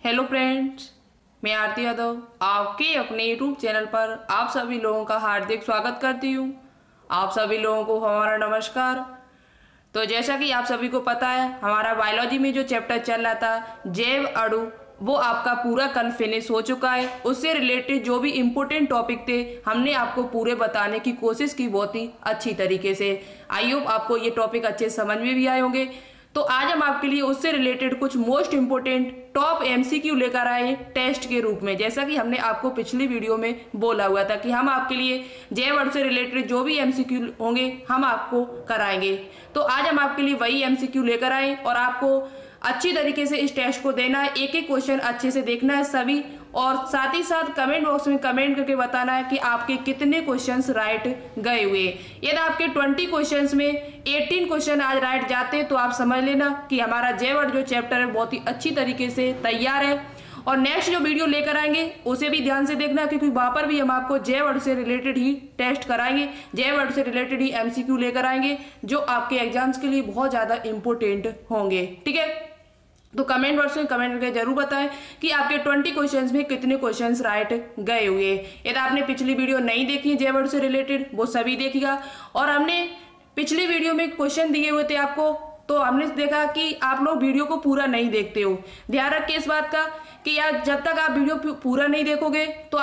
Hello friends, मैं आरती यादव आपके अपने यूट्यूब चैनल पर आप सभी लोगों का हार्दिक स्वागत करती हूँ। आप सभी लोगों को हमारा नमस्कार। तो जैसा कि आप सभी को पता है, हमारा बायोलॉजी में जो चैप्टर चल रहा था जैव अणु, वो आपका पूरा कल फिनिश हो चुका है। उससे रिलेटेड जो भी इम्पोर्टेंट टॉपिक थे हमने आपको पूरे बताने की कोशिश की बहुत ही अच्छी तरीके से। आई होप आपको ये टॉपिक अच्छे समझ में भी आए होंगे। तो आज हम आपके लिए उससे रिलेटेड कुछ मोस्ट इम्पोर्टेंट टॉप एमसीक्यू लेकर आए टेस्ट के रूप में। जैसा कि हमने आपको पिछली वीडियो में बोला हुआ था कि हम आपके लिए जैव अणु से रिलेटेड जो भी एमसीक्यू होंगे हम आपको कराएंगे। तो आज हम आपके लिए वही एमसीक्यू लेकर आए और आपको अच्छी तरीके से इस टेस्ट को देना है। एक एक क्वेश्चन अच्छे से देखना है सभी, और साथ ही साथ कमेंट बॉक्स में कमेंट करके बताना है कि आपके कितने क्वेश्चंस राइट गए हुए। यदि आपके 20 क्वेश्चंस में 18 क्वेश्चन आज राइट जाते तो आप समझ लेना कि हमारा जैव अणु जो चैप्टर है बहुत ही अच्छी तरीके से तैयार है। और नेक्स्ट जो वीडियो लेकर आएंगे उसे भी ध्यान से देखना, क्योंकि वहां पर भी हम आपको जैव अणु से रिलेटेड ही टेस्ट कराएंगे, जैव अणु से रिलेटेड ही एमसीक्यू लेकर आएंगे जो आपके एग्जाम्स के लिए बहुत ज्यादा इंपॉर्टेंट होंगे। ठीक है, तो कमेंट बॉक्स में कमेंट करके जरूर बताएं कि आपके 20 क्वेश्चंस में कितने क्वेश्चंस राइट गए हुए। यदि आपने पिछली वीडियो नहीं देखी जैव अणु से रिलेटेड वो सभी देखिएगा। और हमने पिछली वीडियो में क्वेश्चन दिए हुए थे आपको, तो हमने देखा कि आप लोग वीडियो को पूरा नहीं देखते हो। ध्यान रखिए इस बात का कि यार जब तक आप वीडियो पूरा नहीं देखोगे तो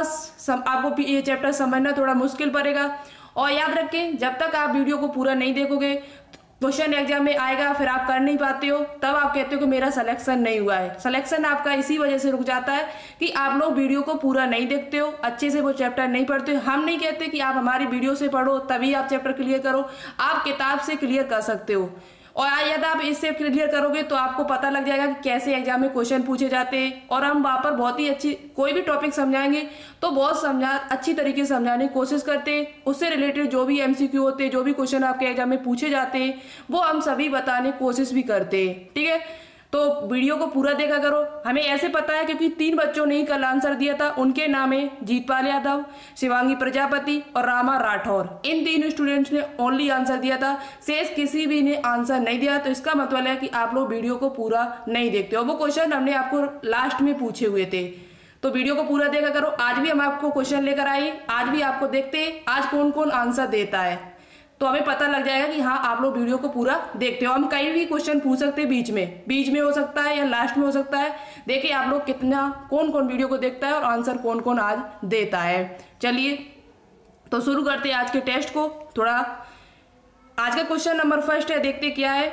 आपको ये चैप्टर समझना थोड़ा मुश्किल पड़ेगा। और याद रखें, जब तक आप वीडियो को पूरा नहीं देखोगे क्वेश्चन एग्जाम में आएगा, फिर आप कर नहीं पाते हो, तब आप कहते हो कि मेरा सिलेक्शन नहीं हुआ है। सिलेक्शन आपका इसी वजह से रुक जाता है कि आप लोग वीडियो को पूरा नहीं देखते हो, अच्छे से वो चैप्टर नहीं पढ़ते हो। हम नहीं कहते कि आप हमारी वीडियो से पढ़ो तभी आप चैप्टर क्लियर करो, आप किताब से क्लियर कर सकते हो। और यदि आप इससे क्लियर करोगे तो आपको पता लग जाएगा कि कैसे एग्जाम में क्वेश्चन पूछे जाते हैं। और हम वहाँ पर बहुत ही अच्छी कोई भी टॉपिक समझाएंगे तो बहुत अच्छी तरीके से समझाने की कोशिश करते हैं। उससे रिलेटेड जो भी एमसीक्यू होते हैं, जो भी क्वेश्चन आपके एग्जाम में पूछे जाते हैं, वो हम सभी बताने की कोशिश भी करते हैं। ठीक है, तो वीडियो को पूरा देखा करो। हमें ऐसे पता है क्योंकि 3 बच्चों ने ही कल आंसर दिया था। उनके नाम है जीतपाल यादव, शिवांगी प्रजापति और रामा राठौर। इन 3 स्टूडेंट्स ने ओनली आंसर दिया था, शेष किसी भी ने आंसर नहीं दिया। तो इसका मतलब है कि आप लोग वीडियो को पूरा नहीं देखते हो। वो क्वेश्चन हमने आपको लास्ट में पूछे हुए थे, तो वीडियो को पूरा देखा करो। आज भी हम आपको क्वेश्चन लेकर आए, आज भी आपको देखते हैं आज कौन कौन आंसर देता है, तो हमें पता लग जाएगा कि हाँ आप लोग वीडियो को पूरा देखते हो। हम कहीं भी क्वेश्चन पूछ सकते हैं, बीच में हो सकता है या लास्ट में हो सकता है। देखिए आप लोग कितना कौन कौन वीडियो को देखता है और आंसर कौन कौन आज देता है। चलिए तो शुरू करते हैं आज के टेस्ट को। थोड़ा आज का क्वेश्चन नंबर फर्स्ट है, देखते क्या है।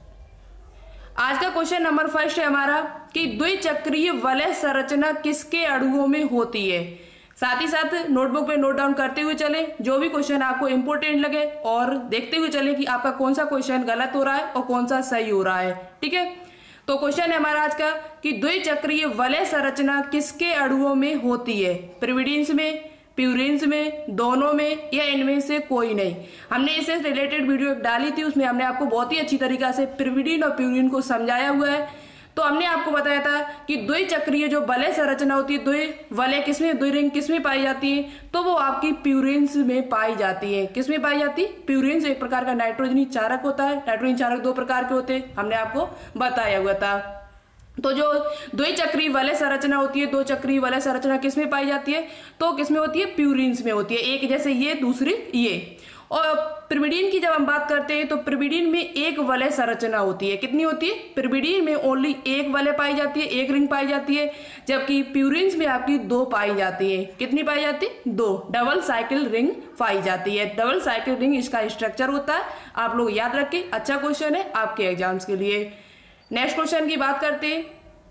आज का क्वेश्चन नंबर फर्स्ट है हमारा कि द्विचक्रीय वलय संरचना किसके अणुओं में होती है। साथ ही साथ नोटबुक पे नोट डाउन करते हुए चले जो भी क्वेश्चन आपको इंपॉर्टेंट लगे, और देखते हुए चले कि आपका कौन सा क्वेश्चन गलत हो रहा है और कौन सा सही हो रहा है। ठीक है, तो क्वेश्चन है हमारा आज का कि द्विचक्रीय वलय संरचना किसके अणुओं में होती है। पिरिमिडीन्स में, प्यूरिन्स में, दोनों में, या इनमें से कोई नहीं। हमने इससे रिलेटेड वीडियो डाली थी, उसमें हमने आपको बहुत ही अच्छी तरीका से पिरिमिडीन और प्यूरिन को समझाया हुआ है। तो हमने आपको बताया था कि द्विचक्रीय जो वलय संरचना होती है, द्विवलय किसमें, द्विरिंग किसमें पाई जाती है, तो वो आपकी प्यूरिन्स में पाई जाती है। किसमें पाई जाती है? प्यूरिन्स एक प्रकार का नाइट्रोजनी चारक होता है। नाइट्रोजनी चारक 2 प्रकार के होते हैं, हमने आपको बताया हुआ था। तो जो द्विचक्रीय वलय संरचना होती है, 2 चक्रीय वलय संरचना किसमें पाई जाती है, तो किसमें होती है? प्यूरिन्स में होती है। एक जैसे ये, दूसरी ये। और पिरिमिडीन की जब हम बात करते हैं तो पिरिमिडीन में एक वलय संरचना होती है। कितनी होती है? पिरिमिडीन में ओनली एक वलय पाई जाती है, एक रिंग पाई जाती है, जबकि प्यूरिन्स में आपकी 2 पाई जाती है। कितनी पाई जाती है? 2 डबल साइकिल रिंग पाई जाती है। डबल साइकिल रिंग इसका स्ट्रक्चर होता है, आप लोग याद रखें। अच्छा क्वेश्चन है आपके एग्जाम्स के लिए। नेक्स्ट क्वेश्चन की बात करते हैं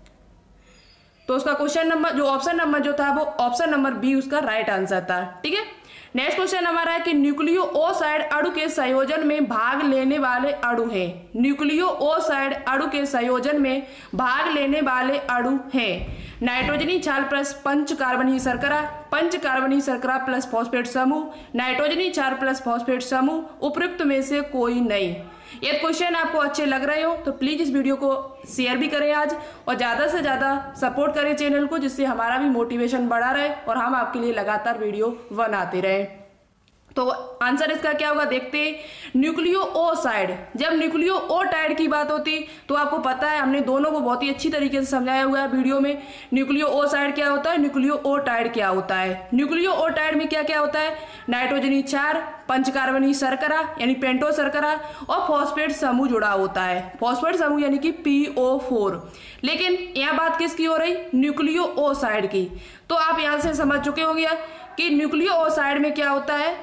तो उसका क्वेश्चन नंबर जो ऑप्शन नंबर जो था वो ऑप्शन नंबर बी उसका राइट आंसर था। ठीक है, नेक्स्ट क्वेश्चन हमारा है कि न्यूक्लियोसाइड अणु के संयोजन में भाग लेने वाले अणु हैं। न्यूक्लियोसाइड अणु के संयोजन में भाग लेने वाले अणु हैं नाइट्रोजनी क्षार प्लस 5 कार्बनीय शर्करा, 5 कार्बनीय शर्करा प्लस फॉस्फेट समूह, नाइट्रोजनी क्षार प्लस फॉस्फेट समूह, उपयुक्त में से कोई नहीं। ये क्वेश्चन आपको अच्छे लग रहे हो तो प्लीज इस वीडियो को शेयर भी करें आज, और ज्यादा से ज्यादा सपोर्ट करें चैनल को, जिससे हमारा भी मोटिवेशन बढ़ा रहे और हम आपके लिए लगातार वीडियो बनाते रहे। तो आंसर इसका क्या होगा देखते हैं। न्यूक्लियोसाइड, जब न्यूक्लियोटाइड की बात होती तो आपको पता है हमने दोनों को बहुत ही अच्छी तरीके से समझाया हुआ है वीडियो में। न्यूक्लियोसाइड क्या होता है, न्यूक्लियोटाइड क्या होता है। न्यूक्लियोटाइड में क्या क्या होता है, नाइट्रोजनी क्षार, पंचकार्बनी शर्करा यानी पेंटो शर्करा और फॉस्फेट समूह जुड़ा होता है, फॉस्फेट समूह यानी कि PO4। लेकिन यहाँ बात किसकी हो रही, न्यूक्लियोसाइड की। तो आप यहाँ से समझ चुके होंगे कि न्यूक्लियोसाइड में क्या होता है।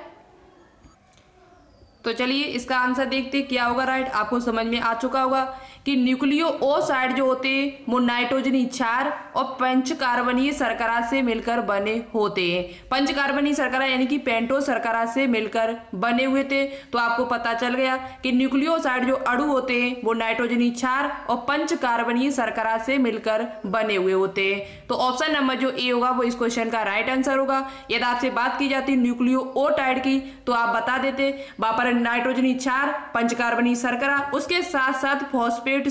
तो चलिए इसका आंसर देखते क्या होगा राइट। आपको समझ में आ चुका होगा कि न्यूक्लियोसाइड जो होते हैं वो नाइट्रोजनी क्षार और पंचकार्बनीय शर्करा से मिलकर बने होते हैं। पंचकार्बनीय शर्करा यानी कि पेंटो शर्करा से मिलकर बने हुए थे। तो आपको पता चल गया कि न्यूक्लियोसाइड जो अणु होते हैं वो नाइट्रोजनी क्षार और पंचकार्बनीय शर्करा से मिलकर बने हुए होते हैं। तो ऑप्शन नंबर जो ए होगा वो इस क्वेश्चन का राइट आंसर होगा। यदि आपसे बात की जाती न्यूक्लियोटाइड की तो आप बता देते वहां पर नाइट्रोजनी क्षार, पंचकार्बनीय शर्करा, उसके साथ साथ फॉस्फेट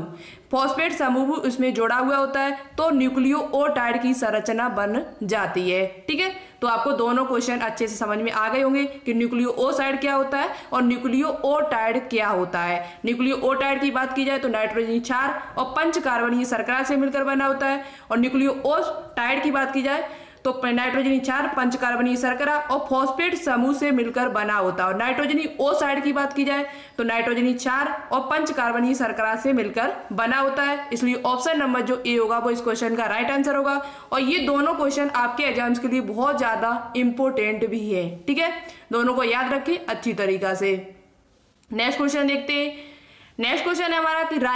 समूह उसमें जोड़ा हुआ होता है। तो न्यूक्लियोटाइड की संरचना बन जाती है। ठीक है, तो आपको दोनों क्वेश्चन अच्छे से समझ में आ गए होंगे कि न्यूक्लियोसाइड क्या होता है और न्यूक्लियोटाइड क्या होता है। न्यूक्लियोटाइड की बात की जाए तो नाइट्रोजनी क्षार और पंचकार्बनीय शर्करा से मिलकर बना होता है। और न्यूक्लियोटाइड की बात की जाए तो नाइट्रोजनी क्षार, पंचकार्बनीय शर्करा और फॉस्फेट समूह से मिलकर बना होता है। और नाइट्रोजनी ओसाइड की बात की जाए तो नाइट्रोजनी क्षार और पंचकार्बनीय शर्करा से मिलकर बना होता है। इसलिए ऑप्शन नंबर जो ए होगा वो इस क्वेश्चन का राइट आंसर होगा। और ये दोनों क्वेश्चन आपके एग्जाम्स के लिए बहुत ज्यादा इंपॉर्टेंट भी है। ठीक है, दोनों को याद रखें अच्छी तरीका से। नेक्स्ट क्वेश्चन देखते हैं। नेक्स्ट क्वेश्चन है हमारा कि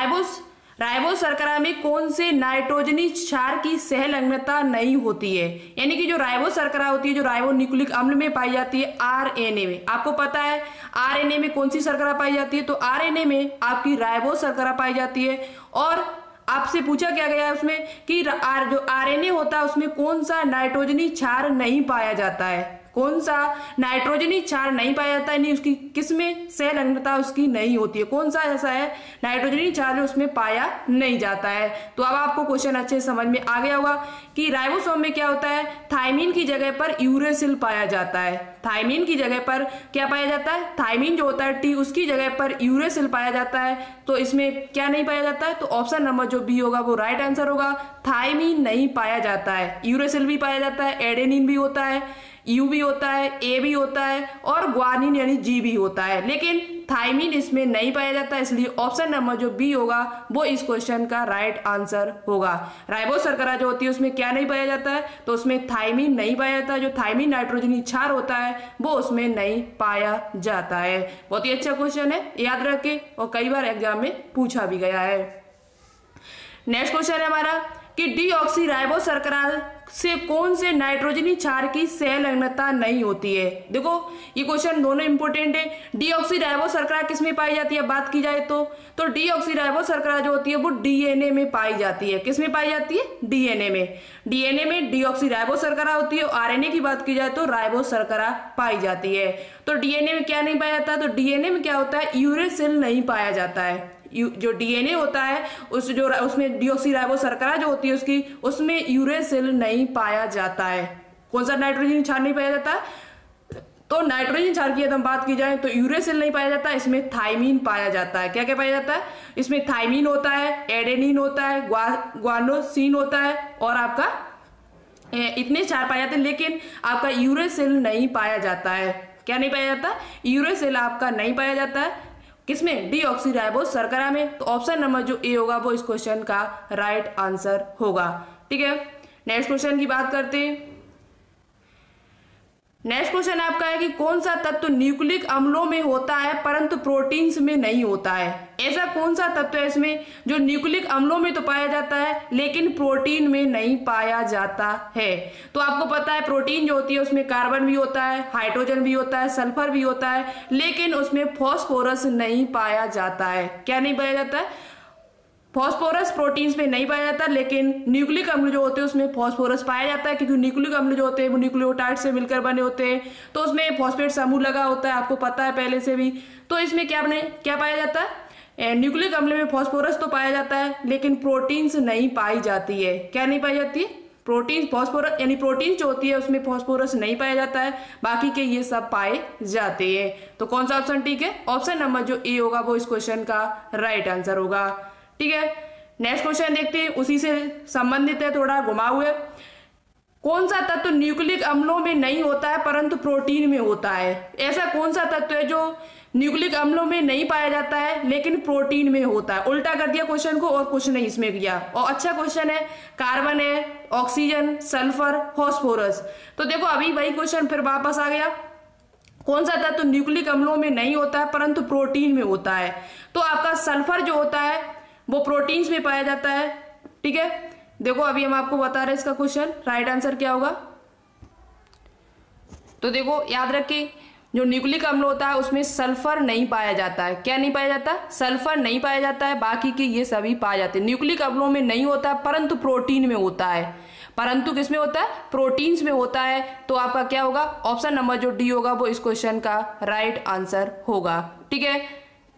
राइबोस शर्करा में कौन से नाइट्रोजनी क्षार की सहलग्नता नहीं होती है। यानी कि जो राइबोस शर्करा होती है, जो राइबो न्यूक्लिक अम्ल में पाई जाती है RNA में। आपको पता है RNA में कौन सी शर्करा पाई जाती है, तो RNA में आपकी राइबोस शर्करा पाई जाती है। और आपसे पूछा क्या गया है उसमें कि जो RNA होता है उसमें कौन सा नाइट्रोजनी क्षार नहीं पाया जाता है, कौन सा नाइट्रोजनी क्षार नहीं पाया जाता है, नहीं उसकी किसमें सहलग्नता उसकी नहीं होती है, कौन सा ऐसा है नाइट्रोजनी क्षार जो उसमें पाया नहीं जाता है। तो अब आपको क्वेश्चन अच्छे से समझ में आ गया होगा कि राइबोसोम में क्या होता है, थाइमिन की जगह पर यूरेसिल पाया जाता है। थाइमिन की जगह पर क्या पाया जाता है, थाइमिन जो होता है T उसकी जगह पर यूरेसिल पाया जाता है। तो इसमें क्या नहीं पाया जाता है, तो ऑप्शन नंबर जो बी होगा वो राइट आंसर होगा। थाइमिन नहीं पाया जाता है, यूरेसिल भी पाया जाता है, एडेनिन भी होता है, यू भी होता है, ए भी होता है और ग्वानिन यानी जी भी होता है, लेकिन थाइमिन इसमें नहीं पाया जाता। इसलिए ऑप्शन नंबर जो बी होगा वो इस क्वेश्चन का राइट आंसर होगा। राइबोस शर्करा जो होती है उसमें क्या नहीं पाया जाता है, तो उसमें थाइमिन नहीं पाया जाता है। जो थाइमिन नाइट्रोजनी क्षार होता है वो उसमें नहीं पाया जाता है। बहुत ही अच्छा क्वेश्चन है, याद रखें और कई बार एग्जाम में पूछा भी गया है। नेक्स्ट क्वेश्चन है हमारा कि डीऑक्सीराइबोस शर्करा से कौन से नाइट्रोजनी क्षार की सहलग्नता नहीं होती है। देखो ये क्वेश्चन दोनों इंपॉर्टेंट है। डीऑक्सीराइबोस शर्करा किस में पाई जाती है, बात की जाए तो डीऑक्सीराइबोस शर्करा जो होती है वो डीएनए में पाई जाती है। किस में पाई जाती है, डीएनए में। डीएनए में डीऑक्सीराइबोस शर्करा होती है। आरएनए की बात की जाए तो राइबोस शर्करा पाई जाती है। तो डीएनए में क्या नहीं पाया जाता, तो डीएनए में क्या होता है, यूरेसिल नहीं पाया जाता है। जो डीएनए होता है उसमें डीऑक्सीराइबोस शर्करा जो होती है उसमें यूरेसिल नहीं पाया जाता है। कौन सा नाइट्रोजन क्षार नहीं पाया जाता, तो नाइट्रोजन क्षार की यदि हम बात की जाए तो यूरेसिल नहीं पाया जाता, इसमें थाइमिन पाया जाता है। क्या क्या पाया जाता है, इसमें थाइमिन होता है, एडेनिन होता है, ग्वानोसिन होता है और आपका इतने क्षार पाए जाते हैं, लेकिन आपका यूरेसिल नहीं पाया जाता है। क्या नहीं पाया जाता, यूरेसिल आपका नहीं पाया जाता है। किसमें, डीऑक्सीराइबोस शर्करा में। तो ऑप्शन नंबर जो ए होगा वो इस क्वेश्चन का राइट आंसर होगा। ठीक है, नेक्स्ट क्वेश्चन की बात करते हैं। नेक्स्ट क्वेश्चन आपका है कि कौन सा तत्व न्यूक्लिक अम्लों में होता है परंतु प्रोटीन्स में नहीं होता है। ऐसा कौन सा तत्व है इसमें जो न्यूक्लिक अम्लों में तो पाया जाता है लेकिन प्रोटीन में नहीं पाया जाता है। तो आपको पता है प्रोटीन जो होती है उसमें कार्बन भी होता है, हाइड्रोजन भी होता है, सल्फर भी होता है, लेकिन उसमें फॉस्फोरस नहीं पाया जाता है। क्या नहीं पाया जाता है, फॉस्फोरस प्रोटीन्स में नहीं पाया जाता, लेकिन न्यूक्लिक अम्ल जो होते हैं उसमें फॉस्फोरस पाया जाता है, क्योंकि न्यूक्लिक अम्ल जो होते हैं वो न्यूक्लियोटाइड से मिलकर बने होते हैं। तो उसमें फॉस्फेट समूह लगा होता है, आपको पता है पहले से भी। तो इसमें क्या पाया जाता है, न्यूक्लिक अम्ल में फॉस्फोरस तो पाया जाता है लेकिन प्रोटीन्स नहीं पाई जाती है। क्या नहीं पाई जाती है, प्रोटीन फॉस्फोरस यानी प्रोटीन जो होती है उसमें फॉस्फोरस नहीं पाया जाता है, बाकी के ये सब पाए जाते हैं। तो कौन सा ऑप्शन ठीक है? ऑप्शन नंबर जो ए होगा वो इस क्वेश्चन का राइट आंसर होगा। ठीक है, नेक्स्ट क्वेश्चन देखते हैं, उसी से संबंधित है, थोड़ा घुमा हुए। कौन सा तत्व न्यूक्लिक अम्लों में नहीं होता है परंतु प्रोटीन में होता है? ऐसा कौन सा तत्व है जो न्यूक्लिक अम्लों में नहीं पाया जाता है लेकिन प्रोटीन में होता है? उल्टा कर दिया क्वेश्चन को और कुछ नहीं इसमें किया। और अच्छा क्वेश्चन है, कार्बन है, ऑक्सीजन, सल्फर, फॉस्फोरस। तो देखो अभी वही क्वेश्चन फिर वापस आ गया, कौन सा तत्व न्यूक्लिक अम्लों में नहीं होता है परंतु प्रोटीन में होता है? तो आपका सल्फर जो होता है वो प्रोटीन्स में पाया जाता है। ठीक है, देखो अभी हम आपको बता रहे हैं इसका क्वेश्चन राइट आंसर क्या होगा। तो देखो याद रखिए, जो न्यूक्लिक अम्ल होता है उसमें सल्फर नहीं पाया जाता है। क्या नहीं पाया जाता? सल्फर नहीं पाया जाता है, बाकी के ये सभी पाए जाते हैं। न्यूक्लिक अम्लों में नहीं होता है परंतु प्रोटीन में होता है। परंतु किसमें होता है? प्रोटीन्स में होता है। तो आपका क्या होगा? ऑप्शन नंबर जो डी होगा वो इस क्वेश्चन का राइट आंसर होगा। ठीक है,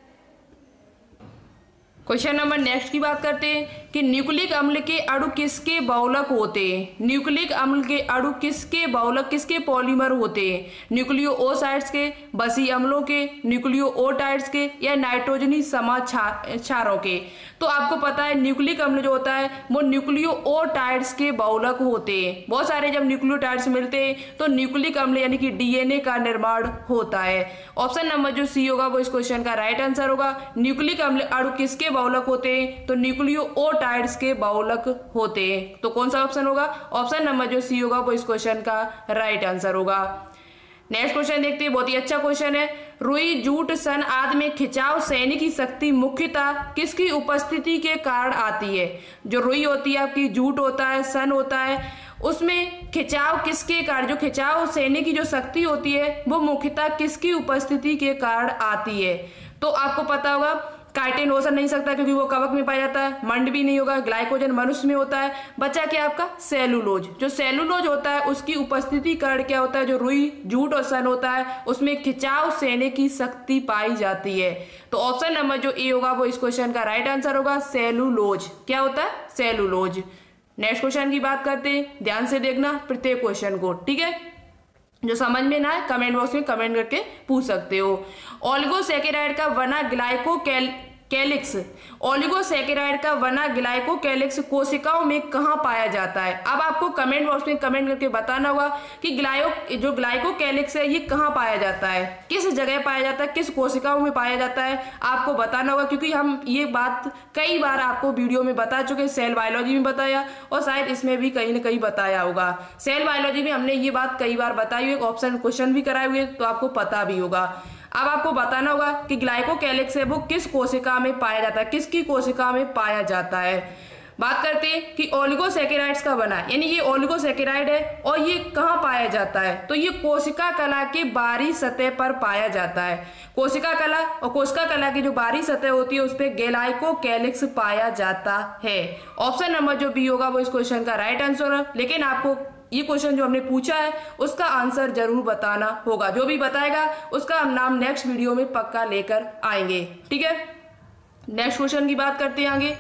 क्वेश्चन नंबर नेक्स्ट की बात करते हैं कि न्यूक्लिक अम्ल के अणु किसके बहुलक होते हैं? न्यूक्लिक अम्ल के अणु किसके बहुलक, किसके पॉलीमर होते हैं? न्यूक्लियोसाइड्स के, बसी अम्लों के, न्यूक्लियोटाइड्स के, या नाइट्रोजनी समाक्षारों के? तो आपको पता है न्यूक्लिक अम्ल जो होता है वो न्यूक्लियोटाइड्स के बहुलक होते हैं। बहुत सारे जब न्यूक्लियोटाइड्स मिलते हैं तो न्यूक्लिक अम्ल यानी कि डीएनए का निर्माण होता है। ऑप्शन नंबर जो सी होगा वो इस क्वेश्चन का राइट आंसर होगा। न्यूक्लिक अम्ल अणु किसके बहुलक होते हैं? तो न्यूक्लियोटाइड्स के बहुलक होते हैं। तो कौन सा ऑप्शन होगा? ऑप्शन नंबर जो सी होगा वो इस क्वेश्चन का राइट आंसर होगा। नेक्स्ट क्वेश्चन देखते हैं, बहुत ही अच्छा क्वेश्चन है। रुई, जूट, सन आदि में खिंचाव सहने की शक्ति मुख्यतः किसकी उपस्थिति के कारण आती है? जो रुई होती है आपकी, जूट होता है, सन होता है, उसमें खिंचाव किसके कारण, जो खिंचाव सहने की जो शक्ति होती है वो मुख्यतः किसकी उपस्थिति के कारण आती है? तो आपको पता होगा काइटिन हो नहीं सकता क्योंकि वो कवक में पाया जाता है, मंड भी नहीं होगा, ग्लाइकोजन मनुष्य में होता है। बचा क्या आपका? सेलुलोज। जो सेलुलोज होता है उसकी उपस्थिति कारण क्या होता है? जो रुई, जूट और सन होता है उसमें खिंचाव सहने की शक्ति पाई जाती है। तो ऑप्शन नंबर जो ए होगा वो इस क्वेश्चन का राइट आंसर होगा, सेलुलोज। क्या होता है? सेलुलोज। नेक्स्ट क्वेश्चन की बात करते हैं, ध्यान से देखना प्रत्येक क्वेश्चन को। ठीक है, जो समझ में ना है कमेंट बॉक्स में कमेंट करके पूछ सकते हो। ओलिगोसैकेराइड का बना ग्लाइकोकैलिक्स, ओलिगोसैकेराइड का बना ग्लाइकोकैलिक्स कोशिकाओं में कहाँ पाया जाता है? अब आपको कमेंट बॉक्स में कमेंट करके बताना होगा कि जो ग्लाइकोकैलिक्स है ये कहाँ पाया जाता है, किस जगह पाया जाता है, किस कोशिकाओं में पाया जाता है, आपको बताना होगा। क्योंकि हम ये बात कई बार आपको वीडियो में बता चुके, सेल बायोलॉजी में बताया और शायद इसमें भी कहीं ना कहीं बताया होगा। सेल बायोलॉजी में हमने ये बात कई बार बताई हुई, ऑप्शन क्वेश्चन भी कराए हुए, तो आपको पता भी होगा। अब आपको बताना होगा कि ग्लाइकोकैलिक्स है वो किस कोशिका में पाया जाता है, किसकी कोशिका में पाया जाता है। बात करते हैं कि ओलिगोसैकेराइड्स का बना, यानी ये ओलिगोसैकेराइड है और ये कहाँ पाया जाता है? तो ये कोशिका कला के बाहरी सतह पर पाया जाता है। कोशिका कला और कोशिका कला की जो बाहरी सतह होती है उस पर ग्लाइकोकैलिक्स पाया जाता है। ऑप्शन नंबर जो बी होगा वो इस क्वेश्चन का राइट आंसर है। लेकिन आपको ये क्वेश्चन जो हमने पूछा है उसका आंसर जरूर बताना होगा, जो भी बताएगा उसका हम नाम नेक्स्ट वीडियो में पक्का लेकर आएंगे। ठीक है, नेक्स्ट क्वेश्चन की बात करते हैं आगे।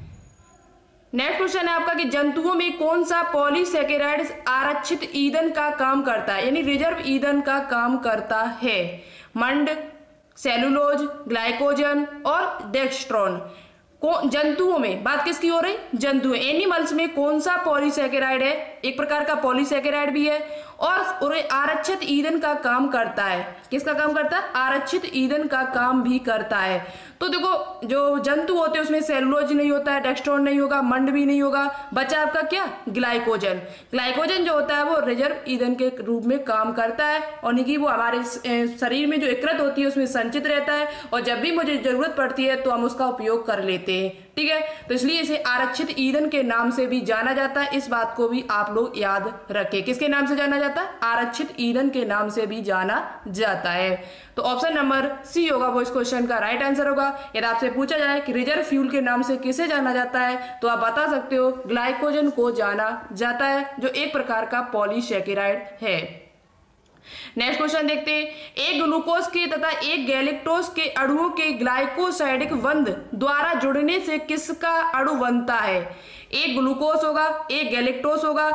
नेक्स्ट क्वेश्चन है आपका कि जंतुओं में कौन सा पॉलीसैकेराइड आरक्षित ईंधन का काम करता है, यानी रिजर्व ईंधन का काम करता है? मंड, सेलुलोज, ग्लाइकोजन और डेक्स्ट्रॉन। जंतुओं में बात किसकी हो रही? जंतु, एनिमल्स में कौन सा पॉलीसैकेराइड है? एक प्रकार का पॉलीसैकेराइड भी है और आरक्षित ईंधन का काम करता है। किसका काम करता है? आरक्षित ईंधन का काम भी करता है। तो देखो जो जंतु होते हैं उसमें सेलुलोज नहीं होता है, डेक्स्ट्रॉन नहीं होगा, मंड भी नहीं होगा, बचा आपका क्या? ग्लाइकोजन। ग्लाइकोजन जो होता है वो रिजर्व ईंधन के रूप में काम करता है और निकी वो हमारे शरीर में जो यकृत होती है उसमें संचित रहता है और जब भी मुझे जरूरत पड़ती है तो हम उसका उपयोग कर लेते हैं। ठीक है, तो इसलिए इसे आरक्षित ईंधन के नाम से भी जाना जाता है। इस बात को भी आप लोग याद रखें। किसके नाम से जाना जाता है? आरक्षित ईंधन के नाम से भी जाना जाता है। तो ऑप्शन नंबर सी होगा वो इस क्वेश्चन का राइट आंसर होगा। यदि आपसे पूछा जाए कि रिजर्व फ्यूल के नाम से किसे जाना जाता है तो आप बता सकते हो ग्लाइकोजन को जाना जाता है, जो एक प्रकार का पॉलीसैकेराइड है। नेक्स्ट क्वेश्चन देखते हैं, एक ग्लूकोज के तथा एक गैलेक्टोज के अणुओं के ग्लाइकोसाइडिक बंध द्वारा जुड़ने से किसका अणु बनता है। एक ग्लूकोज होगा, एक गैलेक्टोज होगा,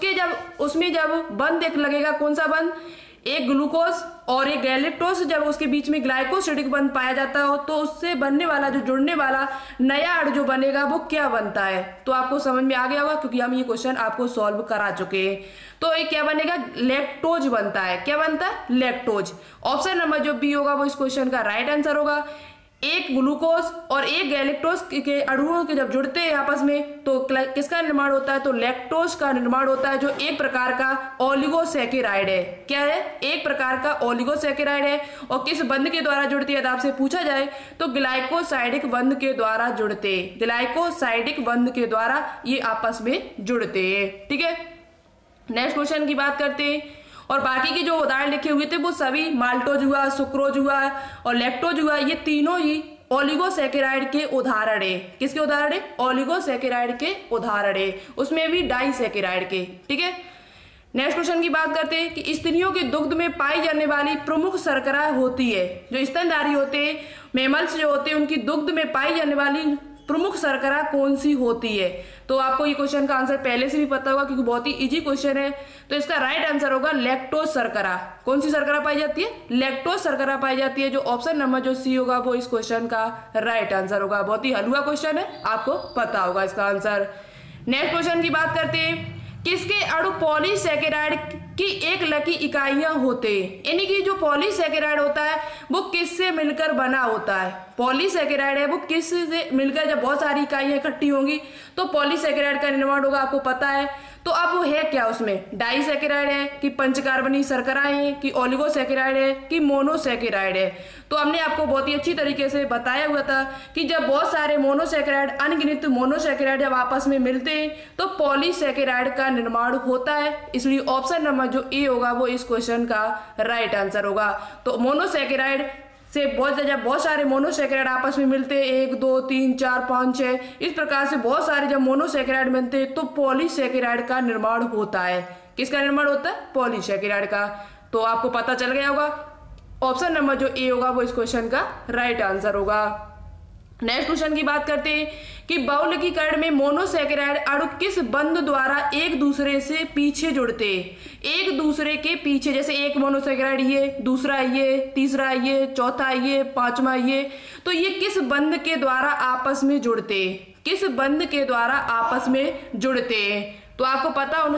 उसमें जब बंध एक लगेगा, कौन सा बंध, एक ग्लूकोज और एक गैलेक्टोज, जब उसके बीच में ग्लाइकोसिडिक बंध पाया जाता हो तो उससे बनने वाला जो जुड़ने वाला नया अणु जो बनेगा वो क्या बनता है। तो आपको समझ में आ गया होगा क्योंकि हम ये क्वेश्चन आपको सॉल्व करा चुके हैं। तो ये क्या बनेगा, लैक्टोज बनता है। क्या बनता है, लैक्टोज। ऑप्शन नंबर जो बी होगा वो इस क्वेश्चन का राइट आंसर होगा। एक ग्लूकोज और एक गैलेक्टोज के अणुओं के जब जुड़ते हैं आपस में तो किसका निर्माण होता है, तो लैक्टोज का निर्माण होता है, जो एक प्रकार का ओलिगोसैकेराइड है। क्या है, एक प्रकार का ओलिगोसैकेराइड है। और किस बंध के द्वारा जुड़ती है, आपसे पूछा जाए तो ग्लाइकोसाइडिक बंध के द्वारा जुड़ते हैं। ग्लाइकोसाइडिक बंध के द्वारा ये आपस में जुड़ते हैं। ठीक है, नेक्स्ट क्वेश्चन की बात करते हैं। और बाकी के जो उदाहरण लिखे हुए थे वो सभी माल्टोज हुआ, सुक्रोज हुआ और लैक्टोज हुआ, ये तीनों ही ओलिगोसैकेराइड के उदाहरण है। किसके उदाहरण है, ओलिगोसैकेराइड के उदाहरण है, उसमें भी डाइसैकेराइड के। ठीक है, नेक्स्ट क्वेश्चन की बात करते हैं कि स्त्रियों के दुग्ध में पाई जाने वाली प्रमुख शर्करा होती है। जो स्तनधारी होते हैं, मैमल्स जो होते हैं, उनकी दुग्ध में पाई जाने वाली प्रमुख शर्करा कौन सी होती है। तो आपको ये क्वेश्चन का आंसर पहले से भी पता होगा क्योंकि बहुत ही इजी क्वेश्चन है। तो इसका राइट आंसर होगा लैक्टोज शर्करा। कौन सी शर्करा पाई जाती है, लैक्टोज शर्करा पाई जाती है। जो ऑप्शन नंबर जो सी होगा वो इस क्वेश्चन का राइट आंसर होगा। बहुत ही हलवा क्वेश्चन है, आपको पता होगा इसका आंसर। नेक्स्ट क्वेश्चन की बात करते हैं, किसके अणु पॉलीसैकेराइड की एक लकी इकाइयां होते हैं। यानी कि जो पॉलीसैकेराइड होता है वो किससे मिलकर बना होता है। पॉलीसैकेराइड है वो किससे मिलकर, जब बहुत सारी इकाइयां इकट्ठी होंगी तो पॉलीसैकेराइड का निर्माण होगा, आपको पता है। तो अब वो है क्या, उसमें डाइसैकेराइड है कि पंचकार्बनी शर्कराएं हैं कि ओलिगोसैकेराइड है कि मोनोसैकेराइड है। तो हमने आपको बहुत ही अच्छी तरीके से बताया हुआ था कि जब बहुत सारे मोनोसैकेराइड, अनगिनत मोनोसैकेराइड जब आपस में मिलते हैं तो पॉलीसैकेराइड का निर्माण होता है। इसलिए ऑप्शन नंबर जो ए होगा वो इस क्वेश्चन का राइट आंसर होगा। तो मोनोसैकेराइड से बहुत सारे मोनोसैकेराइड आपस में मिलते हैं, 1 2 3 4 5 6, इस प्रकार से बहुत सारे जब मोनोसैकेराइड बनते हैं तो पॉलीसैकेराइड का निर्माण होता है। किसका निर्माण होता है, पॉलीसैकेराइड का। तो आपको पता चल गया होगा, ऑप्शन नंबर जो ए होगा वो इस क्वेश्चन का राइट आंसर होगा। नेक्स्ट क्वेश्चन की बात करते हैं कि बहुलकीकरण में मोनोसैकेराइड अणु किस बंध द्वारा एक दूसरे से पीछे जुड़ते हैं। एक दूसरे के पीछे, जैसे एक मोनोसैकेराइड ये, दूसरा ये, तीसरा ये, चौथा ये, पांचवा ये, तो ये किस बंध के द्वारा आपस में जुड़ते हैं, किस बंध के द्वारा आपस में जुड़ते हैं। तो आपको पता होना,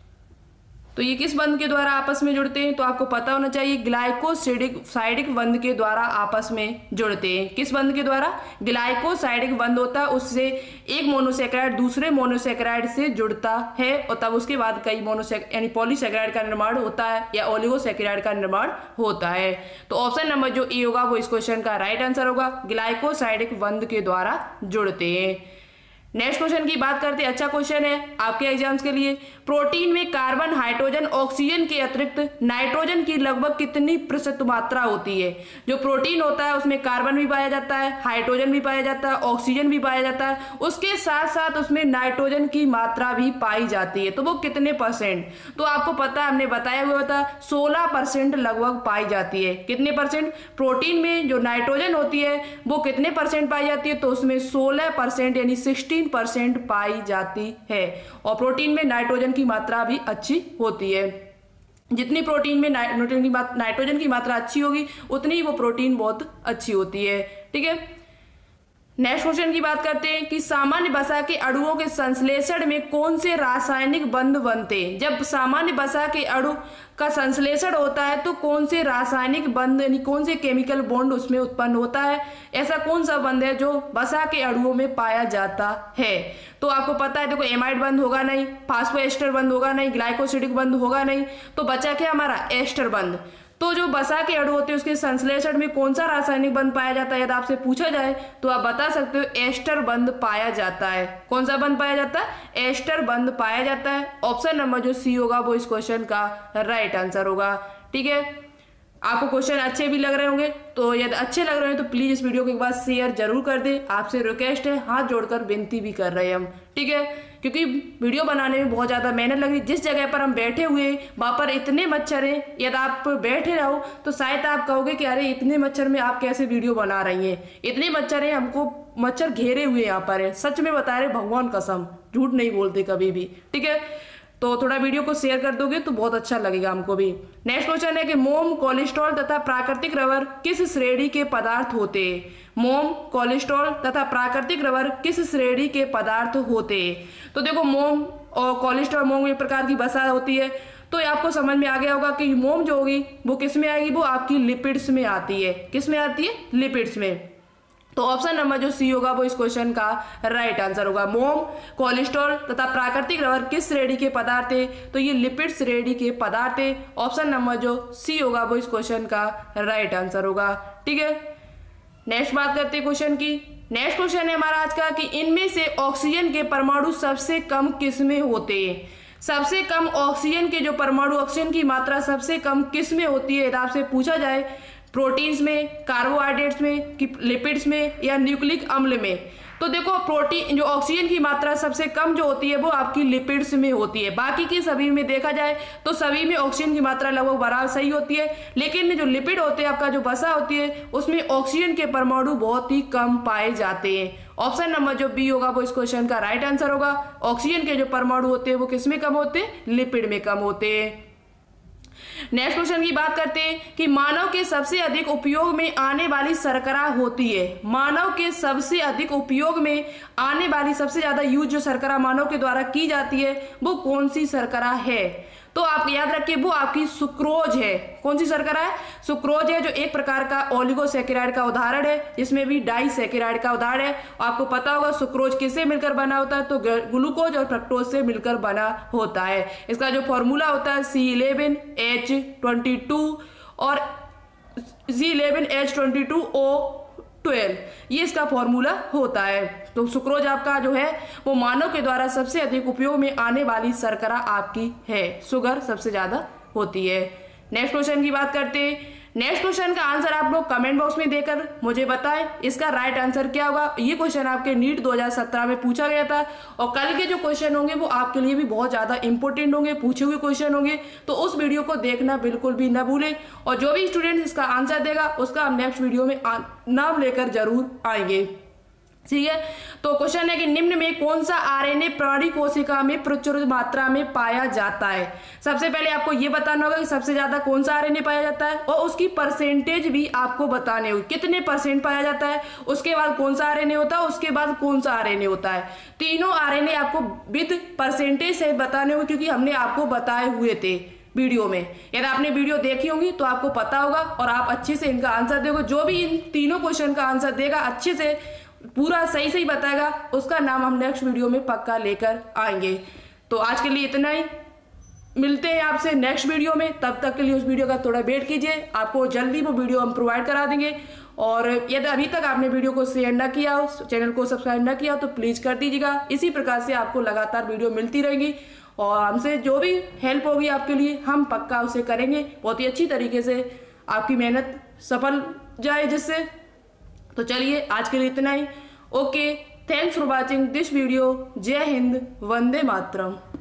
तो ये किस बंध के द्वारा आपस में जुड़ते हैं, तो आपको पता होना चाहिए ग्लाइकोसाइडिक बंध के द्वारा आपस में जुड़ते हैं। किस बंध के द्वारा, ग्लाइकोसाइडिक बंध होता है, उससे एक मोनोसैकेराइड दूसरे मोनोसैकेराइड से जुड़ता है और तब उसके बाद कई यानी पॉलीसैकेराइड का निर्माण होता है या ओलिगोसैकेराइड का निर्माण होता है। तो ऑप्शन नंबर जो ए होगा वो इस क्वेश्चन का राइट आंसर होगा, ग्लाइकोसाइडिक बंध के द्वारा जुड़ते हैं। नेक्स्ट क्वेश्चन की बात करते हैं, अच्छा क्वेश्चन है आपके एग्जाम्स के लिए। प्रोटीन में कार्बन, हाइड्रोजन, ऑक्सीजन के अतिरिक्त नाइट्रोजन की लगभग कितनी प्रतिशत मात्रा होती है। जो प्रोटीन होता है उसमें कार्बन भी पाया जाता है, हाइड्रोजन भी पाया जाता है, ऑक्सीजन भी पाया जाता है, उसके साथ साथ उसमें नाइट्रोजन की मात्रा भी पाई जाती है। तो वो कितने परसेंट, तो आपको पता, हमने बताया हुआ था 16% लगभग पाई जाती है। कितने परसेंट, प्रोटीन में जो नाइट्रोजन होती है वो कितने परसेंट पाई जाती है, तो उसमें 16% यानी 16% पाई जाती है। और प्रोटीन में नाइट्रोजन की मात्रा भी अच्छी होती है। जितनी प्रोटीन में नाइट्रोजन की मात्रा अच्छी होगी उतनी ही वो प्रोटीन बहुत अच्छी होती है। ठीक है, नेक्स्ट क्वेश्चन की बात करते हैं कि सामान्य वसा के अणुओं के संश्लेषण में कौन से रासायनिक बंध बनते हैं। जब सामान्य वसा के अणु का संश्लेषण होता है तो कौन से रासायनिक बंध यानी कौन से केमिकल बॉन्ड उसमें उत्पन्न होता है। ऐसा कौन सा बंध है जो वसा के अणुओं में पाया जाता है। तो आपको पता है, देखो एमाइड बंध होगा नहीं, फास्फोएस्टर बंध होगा नहीं, ग्लाइकोसिडिक बंध होगा नहीं, तो बचा क्या हमारा, एस्टर बंध। तो जो वसा के अणु होते हैं उसके संश्लेषण में कौन सा रासायनिक बंध पाया जाता है, यदि आपसे पूछा जाए तो आप बता सकते हो एस्टर बंध पाया जाता है। कौन सा बंध पाया जाता है, एस्टर बंध पाया जाता है। ऑप्शन नंबर जो सी होगा वो इस क्वेश्चन का राइट आंसर होगा। ठीक है, आपको क्वेश्चन अच्छे भी लग रहे होंगे, तो यदि अच्छे लग रहे हैं तो प्लीज इस वीडियो को एक बार शेयर जरूर कर दें। आपसे रिक्वेस्ट है, हाथ जोड़कर विनती भी कर रहे हैं हम, ठीक है, क्योंकि वीडियो बनाने में बहुत ज़्यादा मेहनत लग रही है। जिस जगह पर हम बैठे हुए हैं वहाँ पर इतने मच्छर हैं, यदि आप बैठे रहो तो शायद आप कहोगे कि अरे इतने मच्छर में आप कैसे वीडियो बना रही हैं। इतने मच्छर हैं, हमको मच्छर घेरे हुए यहाँ पर है, सच में बता रहे, भगवान कसम, झूठ नहीं बोलते कभी भी, ठीक है। तो थोड़ा वीडियो को शेयर कर दोगे तो बहुत अच्छा लगेगा हमको भी। नेक्स्ट क्वेश्चन है कि मोम, कोलेस्ट्रॉल तथा प्राकृतिक रबर किस श्रेणी के पदार्थ होते हैं? मोम, कोलेस्ट्रॉल तथा प्राकृतिक रबर किस श्रेणी के पदार्थ होते हैं? तो देखो, मोम और कोलेस्ट्रॉल, मोम एक प्रकार की वसा होती है, तो ये आपको समझ में आ गया होगा कि मोम जो होगी वो किस में आएगी, वो आपकी लिपिड्स में आती है। किस में आती है? लिपिड्स में। तो ऑप्शन नंबर जो सी होगा वो इस क्वेश्चन का राइट आंसर होगा। मोम, कोलेस्ट्रॉल तथा प्राकृतिक रबर किस श्रेणी के पदार्थ है? तो ये लिपिड श्रेणी के पदार्थ है। ऑप्शन नंबर जो सी होगा वो इस क्वेश्चन का राइट आंसर होगा, ठीक है। नेक्स्ट बात करते हैं क्वेश्चन की। नेक्स्ट क्वेश्चन है हमारा आज का कि इनमें से ऑक्सीजन के परमाणु सबसे कम किस में होते हैं? सबसे कम ऑक्सीजन के जो परमाणु, ऑक्सीजन की मात्रा सबसे कम किस में होती है? यदि आपसे पूछा जाए प्रोटीन्स में, कार्बोहाइड्रेट्स में, कि लिपिड्स में, या न्यूक्लिक अम्ल में, तो देखो प्रोटीन जो ऑक्सीजन की मात्रा सबसे कम जो होती है वो आपकी लिपिड्स में होती है। बाकी की सभी में देखा जाए तो सभी में ऑक्सीजन की मात्रा लगभग बराबर सही होती है, लेकिन जो लिपिड होते हैं, आपका जो वसा होती है, उसमें ऑक्सीजन के परमाणु बहुत ही कम पाए जाते हैं। ऑप्शन नंबर जो बी होगा वो इस क्वेश्चन का राइट आंसर होगा। ऑक्सीजन के जो परमाणु होते हैं वो किस में कम होते हैं? लिपिड में कम होते हैं। नेक्स्ट क्वेश्चन की बात करते हैं कि मानव के सबसे अधिक उपयोग में आने वाली शर्करा होती है। मानव के सबसे अधिक उपयोग में आने वाली, सबसे ज्यादा यूज जो शर्करा मानव के द्वारा की जाती है वो कौन सी शर्करा है? तो आप याद रखिए, वो आपकी सुक्रोज है। कौन सी शर्करा है? सुक्रोज है, जो एक प्रकार का ओलिगोसैकेराइड का उदाहरण है, जिसमें भी डाइसैकेराइड का उदाहरण है। आपको पता होगा सुक्रोज किससे मिलकर बना होता है? तो ग्लूकोज और फ्रक्टोज से मिलकर बना होता है। इसका जो फॉर्मूला होता है C11H22 और C11H22O12, ये इसका फॉर्मूला होता है। तो सुक्रोज आपका जो है वो मानव के द्वारा सबसे अधिक उपयोग में आने वाली शर्करा आपकी है। शुगर सबसे ज्यादा होती है। नेक्स्ट क्वेश्चन की बात करते हैं। नेक्स्ट क्वेश्चन का आंसर आप लोग कमेंट बॉक्स में देकर मुझे बताएं इसका राइट आंसर क्या होगा। ये क्वेश्चन आपके नीट 2017 में पूछा गया था, और कल के जो क्वेश्चन होंगे वो आपके लिए भी बहुत ज्यादा इंपॉर्टेंट होंगे, पूछे हुए क्वेश्चन होंगे, तो उस वीडियो को देखना बिल्कुल भी ना भूलें। और जो भी स्टूडेंट इसका आंसर देगा उसका हम नेक्स्ट वीडियो में नाम लेकर जरूर आएंगे, ठीक है। तो क्वेश्चन है कि निम्न में कौन सा आरएनए प्राणी कोशिका में प्रचुर मात्रा में पाया जाता है? सबसे पहले आपको यह बताना होगा कि सबसे ज्यादा कौन सा आरएनए पाया जाता है, और उसकी परसेंटेज भी आपको बताने होगी, कितने परसेंट पाया जाता है, उसके बाद कौन सा आरएनए होता है, उसके बाद कौन सा आरएनए होता है। तीनों आरएनए आपको विद परसेंटेज से बताने होंगे, क्योंकि हमने आपको बताए हुए थे वीडियो में। यदि आपने वीडियो देखी होगी तो आपको पता होगा, और आप अच्छे से इनका आंसर दोगे। जो भी इन तीनों क्वेश्चन का आंसर देगा, अच्छे से पूरा सही बताएगा, उसका नाम हम नेक्स्ट वीडियो में पक्का लेकर आएंगे। तो आज के लिए इतना ही, मिलते हैं आपसे नेक्स्ट वीडियो में। तब तक के लिए उस वीडियो का थोड़ा वेट कीजिए, आपको जल्दी वो वीडियो हम प्रोवाइड करा देंगे। और यदि अभी तक आपने वीडियो को शेयर ना किया हो, चैनल को सब्सक्राइब ना किया हो, तो प्लीज कर दीजिएगा। इसी प्रकार से आपको लगातार वीडियो मिलती रहेगी, और हमसे जो भी हेल्प होगी आपके लिए हम पक्का उसे करेंगे, बहुत ही अच्छी तरीके से आपकी मेहनत सफल जाए जिससे। तो चलिए आज के लिए इतना ही। Okay, thanks for watching this video. Jai Hind, Vande Mataram.